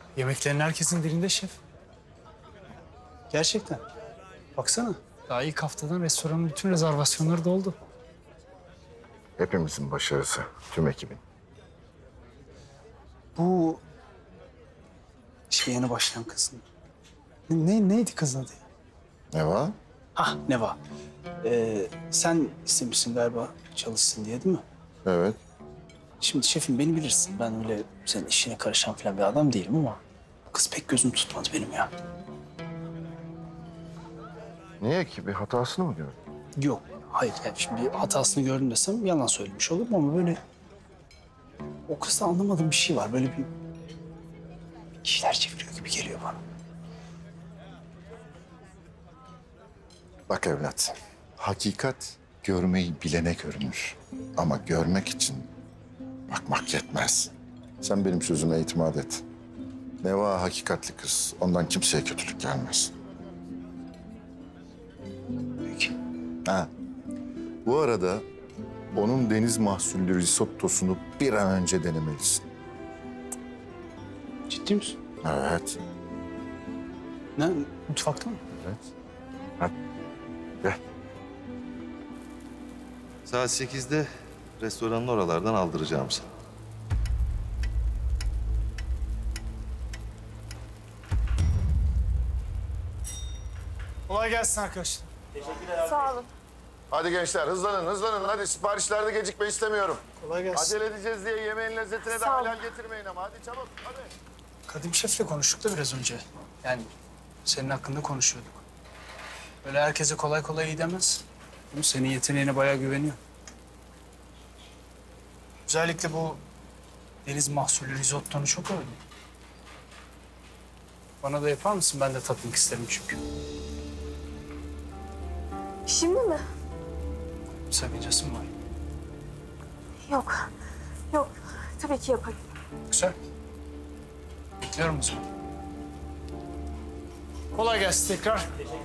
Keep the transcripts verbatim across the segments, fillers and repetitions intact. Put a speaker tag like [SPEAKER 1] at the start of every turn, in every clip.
[SPEAKER 1] Yemeklerin herkesin dilinde şef. Gerçekten. Baksana. Daha ilk haftadan restoranın bütün rezervasyonları doldu.
[SPEAKER 2] Hepimizin başarısı, tüm ekibin.
[SPEAKER 1] Bu işe yeni başlayan kızın. Ne, neydi kızın adı ya?
[SPEAKER 2] Ne var?
[SPEAKER 1] Ah Neva. Ee, sen istemişsin galiba çalışsın diye değil mi?
[SPEAKER 2] Evet.
[SPEAKER 1] Şimdi şefim beni bilirsin. Ben öyle senin işine karışan falan bir adam değilim ama kız pek gözüm tutmadı benim ya.
[SPEAKER 2] Niye ki? Bir hatasını mı gördün?
[SPEAKER 1] Yok, hayır. Yani şimdi bir hatasını gördüm desem yalan söylemiş olurum ama böyle... O kızda anlamadığım bir şey var. Böyle bir... bir şeyler çeviriyor gibi geliyor bana.
[SPEAKER 2] Bak evlat, hakikat görmeyi bilene görünür. Ama görmek için bakmak yetmez. Sen benim sözüme itimat et. Neva hakikatli kız. Ondan kimseye kötülük gelmez.
[SPEAKER 1] Peki.
[SPEAKER 2] Ha. Bu arada onun deniz mahsullü risottosunu bir an önce denemelisin.
[SPEAKER 1] Ciddi misin?
[SPEAKER 2] Evet.
[SPEAKER 1] Ne? Mutfakta mı?
[SPEAKER 2] Evet. Hadi. Gel.
[SPEAKER 3] Saat sekizde restoranın oralardan aldıracağım seni.
[SPEAKER 1] Kolay gelsin arkadaşlar.
[SPEAKER 4] Sağ olun.
[SPEAKER 2] Hadi gençler hızlanın hızlanın. Hadi siparişlerde gecikme istemiyorum.
[SPEAKER 1] Kolay gelsin.
[SPEAKER 2] Acele edeceğiz diye yemeğin lezzetine de
[SPEAKER 4] Sağ ol.
[SPEAKER 2] halal getirmeyin ama. Hadi çabuk hadi.
[SPEAKER 1] Kadim Şef'le konuştuk da biraz önce. Yani senin hakkında konuşuyorduk. Öyle herkese kolay kolay iyi demez. Ama senin yeteneğine bayağı güveniyor. Özellikle bu deniz mahsulü risottonu çok övdü. Bana da yapar mısın? Ben de tatmak isterim çünkü.
[SPEAKER 4] Şimdi mi?
[SPEAKER 1] Bir sakıncası mı var?
[SPEAKER 4] Yok. Yok. Tabii ki yaparım.
[SPEAKER 1] Güzel. Bekliyorum o zaman. Kolay gelsin tekrar.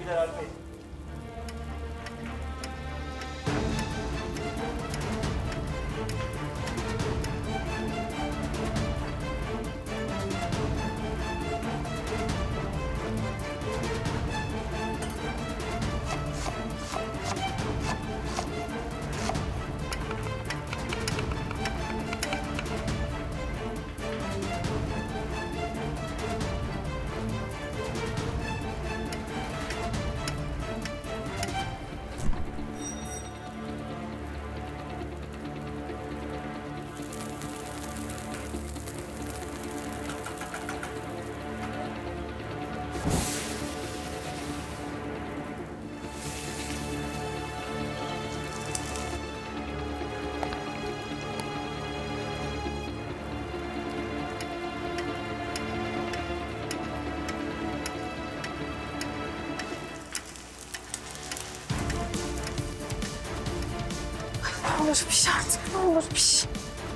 [SPEAKER 4] Ne olur bir şey artık. Ne olur bir şey.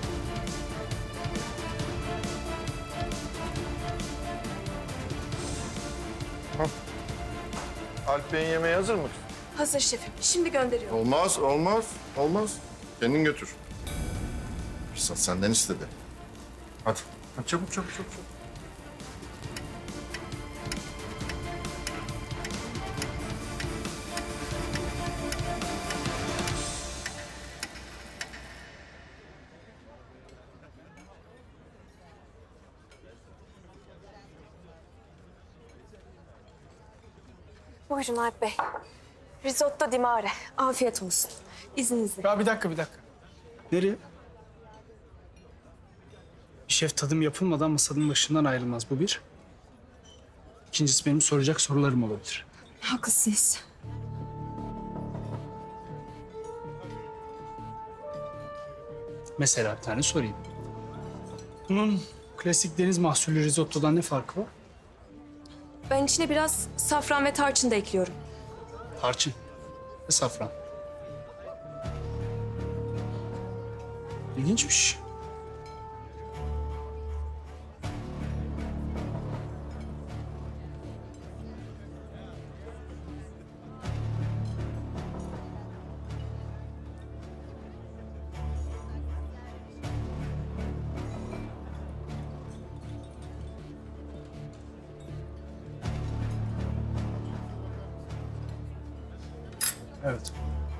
[SPEAKER 2] Alp Bey'in yemeği hazır mı?
[SPEAKER 4] Hazır şefim. Şimdi gönderiyorum.
[SPEAKER 2] Olmaz, olmaz, olmaz. Kendin götür. Fırsat senden istedi. Hadi. Hadi çabuk, çabuk, çabuk, çabuk.
[SPEAKER 4] Buyurun Alp Bey. Risotto di mare. Afiyet olsun. İzninizle.
[SPEAKER 1] Ya bir dakika, bir dakika. Nereye? Bir şef tadım yapılmadan masanın başından ayrılmaz. Bu bir. İkincisi benim soracak sorularım olabilir.
[SPEAKER 4] Haklısınız.
[SPEAKER 1] Mesela bir tane sorayım. Bunun klasik deniz mahsulü risottodan ne farkı var?
[SPEAKER 4] Ben içine biraz safran ve tarçın da ekliyorum.
[SPEAKER 1] Tarçın ve safran. İlginçmiş. Evet.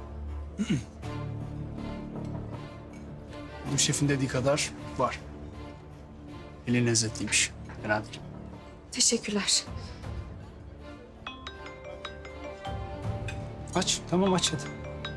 [SPEAKER 1] Bu şefin dediği kadar var. Eli lezzetliymiş. Fena değil.
[SPEAKER 4] Teşekkürler.
[SPEAKER 1] Aç. Tamam aç hadi.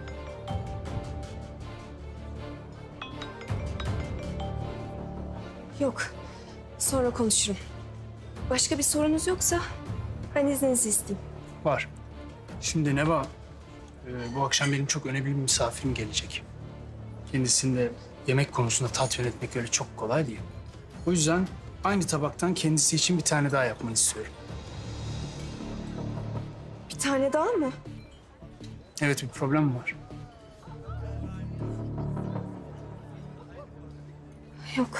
[SPEAKER 4] Yok. Sonra konuşurum. Başka bir sorunuz yoksa ben izninizi isteyeyim.
[SPEAKER 1] Var. Şimdi Neva, e, bu akşam benim çok önemli bir misafirim gelecek. Kendisini de yemek konusunda tatmin etmek öyle çok kolay değil. O yüzden aynı tabaktan kendisi için bir tane daha yapmanı istiyorum.
[SPEAKER 4] Bir tane daha mı?
[SPEAKER 1] Evet, bir problem var.
[SPEAKER 4] Yok.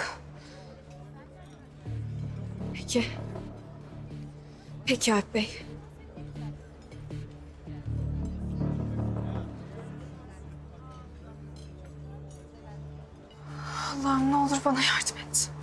[SPEAKER 4] Peki. Peki Alp Bey. Allah'ım ne olur bana yardım et.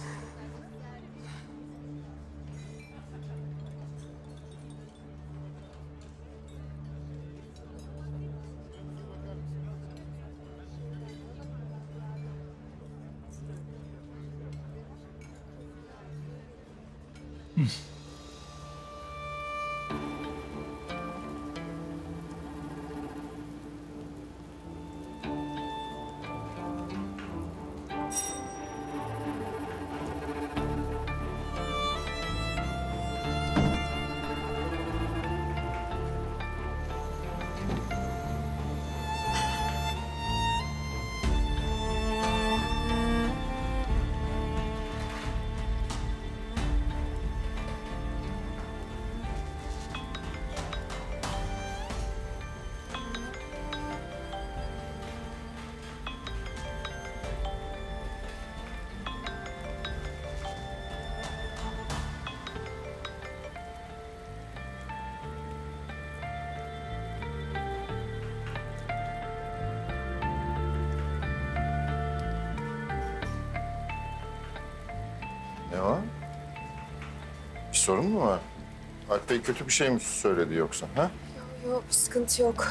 [SPEAKER 2] Ne var? Bir sorun mu var? Alp Bey kötü bir şey mi söyledi yoksa? Ha?
[SPEAKER 4] Yok, sıkıntı yok.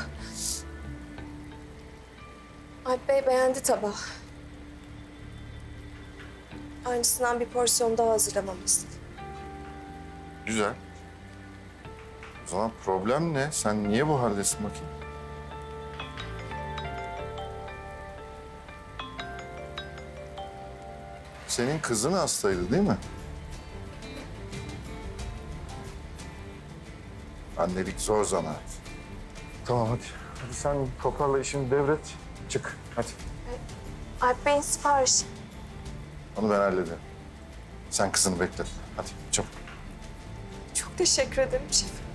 [SPEAKER 4] Alp Bey beğendi tabağı. Aynısından bir porsiyon daha hazırlamamı istedi.
[SPEAKER 2] Güzel. O zaman problem ne? Sen niye bu haldesin bakayım? Senin kızın hastaydı değil mi? Annelik zor zanaat. Tamam hadi. Hadi sen toparla işini devret. Çık hadi.
[SPEAKER 4] Alp Bey'in siparişi.
[SPEAKER 2] Onu ben hallederim. Sen kızını bekle. Hadi çabuk.
[SPEAKER 4] Çok teşekkür ederim şefim.